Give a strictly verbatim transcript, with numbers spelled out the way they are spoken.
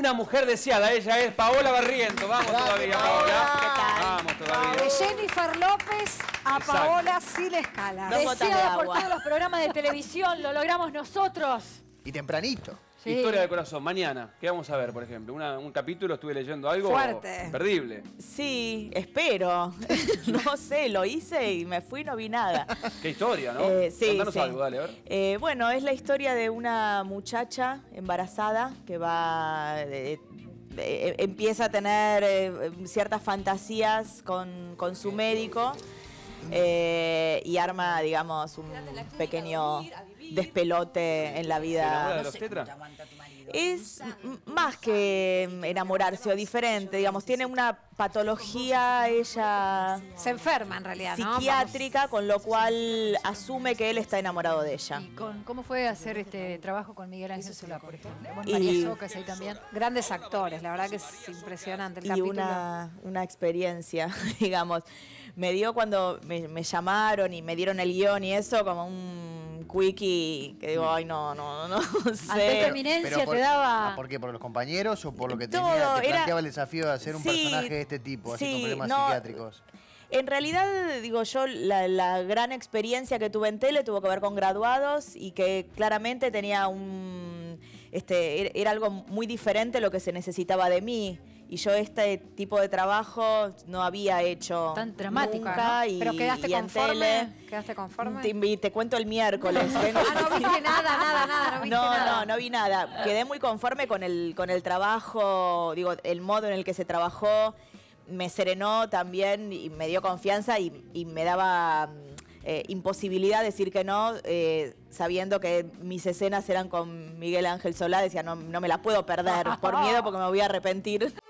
Una mujer deseada, ella es Paola Barrientos. Vamos Gracias, todavía, Paola. Paola. ¿Qué tal? Vamos todavía. De Jennifer López a Exacto. Paola Silescala. Dos gotas de Deseada por agua. todos los programas de televisión, lo logramos nosotros. Y tempranito. Sí. Historia del corazón, mañana. ¿Qué vamos a ver, por ejemplo? Una- un capítulo, estuve leyendo algo Fuerte. imperdible. Sí, espero. No sé, lo hice y me fui y no vi nada. Qué historia, ¿no? Eh, sí, Contanos sí. algo, dale, a ver. Eh, bueno, es la historia de una muchacha embarazada que va... eh, eh, empieza a tener eh, ciertas fantasías con, con su médico eh, y arma, digamos, un pequeño despelote en la ¿Se enamora vida. de los tetras? Es m- más que enamorarse o diferente, digamos, tiene una patología ella Se enferma en realidad, ¿no? psiquiátrica, con lo cual asume que él está enamorado de ella. ¿Y con, cómo fue hacer este trabajo con Miguel Ángel Solá, por ejemplo? Bueno, Y- María Socas ahí también. Vamos. Grandes actores, la verdad que es impresionante el Y capítulo. una, una experiencia, digamos. Me dio cuando me, me llamaron y me dieron el guión y eso, como un quickie, que digo, ay, no, no, no, no Ante esta sé. eminencia por, te daba... ¿Por qué? ¿Por los compañeros o por lo que Todo, tenía, te era- planteaba el desafío de hacer un sí, personaje de este tipo, así sí, con problemas no, psiquiátricos? En realidad, digo yo, la, la gran experiencia que tuve en tele tuvo que ver con Graduados y que claramente tenía un... Este, era- era algo muy diferente lo que se necesitaba de mí. Y yo este tipo de trabajo no había hecho Tan dramática, nunca, ¿no? y, ¿Pero quedaste y en conforme? tele. ¿Quedaste conforme? Te, invi- te cuento el miércoles. Ah, no viste nada, nada, nada, no viste No, nada. no, no vi nada. Quedé muy conforme con el, con el trabajo, digo, el modo en el que se trabajó. Me serenó también y me dio confianza y, y me daba eh, imposibilidad decir que no, eh, sabiendo que mis escenas eran con Miguel Ángel Solá. Decía, no, no me las puedo perder por miedo porque me voy a arrepentir.